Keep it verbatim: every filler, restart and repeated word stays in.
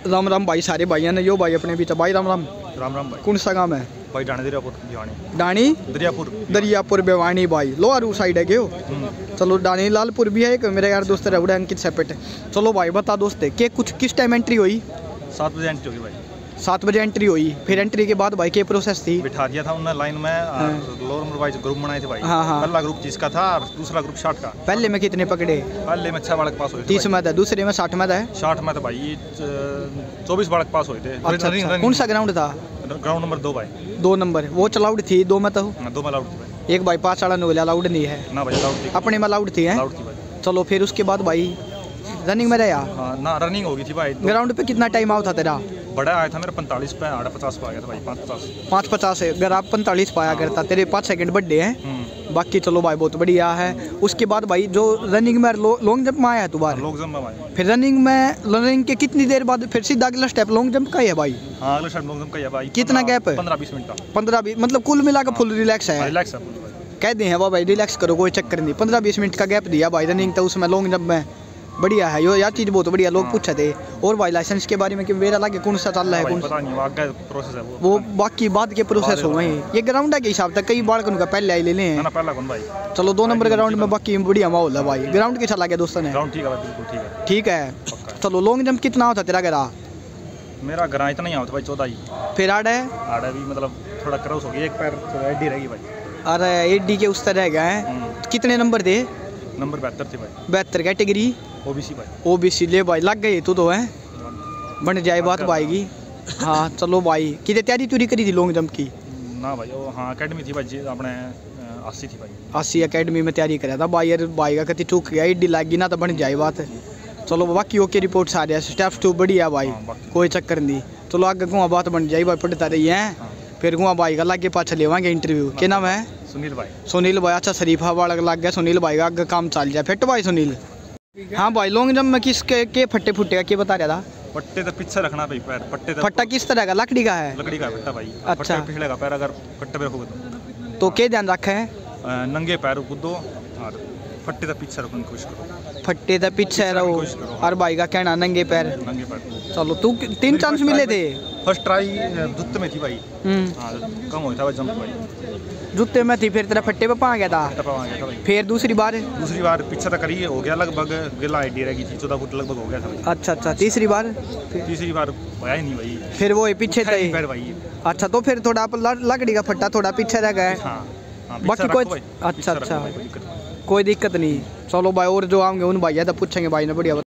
राम राम भाई, सारे भाइयों ने यो भाई अपने बीच भाई राम राम। राम राम भाई। कौन सा गाँव है भाई? डाणी दरियापुर भिवानी। डाणी दरियापुर दरियापुर भिवानी भाई, लोहारू साइड है क्यों? चलो डाणी लालपुर भी है एक मेरे यार दोस्त रहा अंकित सेपेट। चलो भाई बता दोस्त के कुछ किस टाइम एंट्री हुई? सात बजे एंट्री होगी भाई। सात बजे एंट्री हुई, फिर एंट्री के बाद भाई क्या प्रोसेस थी? बिठा दिया था उन्होंने लाइन में, लोअर नंबर वाइज ग्रुप बनाए थे भाई। हाँ हाँ। पहला ग्रुप जिसका था और दूसरा ग्रुप साठ का। पहले में कितने पकड़े? पहले में छह बालक पास हुए थे। तीस में था, दूसरे में साठ में था। साठ में था भाई, ये चौबीस बालक पास हुए थे। अच्छा, अच्छा। कौन सा ग्राउंड था? ग्राउंड नंबर दो भाई। दो नंबर वो चलाउड थी, दो में तो दो में अलाउड थी भाई। एक भाई पाँच वाला नोला अलाउड नहीं है ना भाई, अलाउड थी अपने में अलाउड थी है। अलाउड थी भाई। चलो फिर उसके बाद भाई रनिंग में रहा? हाँ ना, रनिंग होगी थी भाई। ग्राउंड पे कितना टाइम आउट था तेरा? बड़ा आया था मेरा पैंतालीस पे, आधा पचास पे आ गया था भाई। पाँच पचास पाँच पचास है, अगर आप पैंतालीस पाया करता तेरे पाँच सेकंड बढ़े हैं। बाकी चलो भाई बहुत बढ़िया है। उसके बाद भाई जो रनिंग में लो, लॉन्ग जंप में आया है दोबारा? लॉन्ग जंप में भाई। फिर रनिंग में रनिंग के कितनी देर बाद फिर सीधा अगला स्टेप लॉन्ग जंप का ही है भाई? हाँ अगला स्टेप लॉन्ग जंप का है भाई। कितना गैप है? पंद्रह बीस मिनट का। पंद्रह बीस मतलब कुल मिलाकर फुल रिलैक्स है? रिलैक्स है कह दे हैं भाई रिलैक्स करो, कोई चक्कर नहीं। पंद्रह बीस मिनट का गैप दिया भाई रनिंग तो उसमें लॉन्ग जंप में बढ़िया है। यो यार चीज़ बहुत बढ़िया, लोग पूछे थे। और भाई लाइसेंस के बारे में कि मेरा लगे कौन सा चल रहा है? कौन पता नहीं, आगे प्रोसेस है वो। वो बाकी बाद के प्रोसेस हो गए। ये ग्राउंड है के हिसाब तक कई बार का पहले आई ले लें। ना पहला कौन भाई? चलो दो नंबर ग्राउंड में बाकी बढ़िया माहौल है भाई। ग्राउंड कैसा लगे दोस्तों ने? ग्राउंड ठीक है भाई, बिल्कुल ठीक है। ठीक है। चलो लॉन्ग जंप कितना होता तेरा गिरा? मेरा गिरा इतना ही होता भाई, चौदह ही। फिर आड़ा है? आड़ा भी मतलब थोड़ा क्रॉस हो गया, एक पैर थोड़ा एडी रहेगी भाई। अरे एडी के उस तरह रह गए। कितने नंबर थे? नंबर बहत्तर थे भाई। बहत्तर कैटेगरी ओबीसी भाई। ओबीसी ले भाई, लग गई तू तो है, बन जाए बात भाईगी। हाँ चलो भाई, कितने तैयारी तुरी करी थी लॉन्ग जंप की? ना भाई वो हाँ अकेडमी थी भाई जी, अपने अस्सी थी भाई। अस्सी अकेडमी में तैयारी करा था भाई। यार भाई का कति टूक गया, एडी लग गई ना तो बन जाए बात। चलो बाकी ओके रिपोर्ट आ रहा है, स्टेप्स टू बढ़िया भाई, कोई चक्कर नहीं। चलो आगे गुआ बात बन जाए भाई, पढ़ता रही है। फिर गुआ भाई का लागे पाछा लेवांगे इंटरव्यू। क्या नाम है? सुनील भाई। सुनील भाई, अच्छा शरीफा वाला लग गया सुनील भाई का, आगे काम चल जाए फिट भाई सुनील। हाँ भाई लॉन्ग जंप में किसके के फट्टे फुट्टे का क्या बता रहा था? पट्टे तो पीछे रखना भाई पैर, पट्टे तो फट्टा किस तरह का? लकड़ी का है? लकड़ी का फट्टा भाई। अच्छा। पिछले का पैर अगर फट्टे पे रखोगे तो क्या ध्यान रखा है? नंगे पैर कूदो और फट्टे तो पीछे रखने की कोशिश करो। फट्टे तो पीछे रहो और भाई का कहना नंगे पैर। नंगे पैर। चलो तू तीन चांस मिले थे? फर्स्ट ट्राई जूते में थी भाई। हाँ कम हो था जंप भाई। जूते में थी, फिर तेरा फट्टे पे पा गया था? गया था भाई। फिर दूसरी बार? दूसरी बार पीछे तक करी हो गया लगभग, गिला आईडी रहेगी थी, चौदह फुट लगभग हो गया था भाई। अच्छा अच्छा। तीसरी बार? तीसरी बार होया ही नहीं भाई। फिर वो पीछे थे पैर भाई। अच्छा तो फिर थोड़ा लकड़ी का फट्टा थोड़ा पीछे रह गया। हाँ बाकी कोई अच्छा अच्छा कोई दिक्कत नहीं। चलो भाई और जो आएंगे उन भाई तो पूछेंगे भाई ने बढ़िया।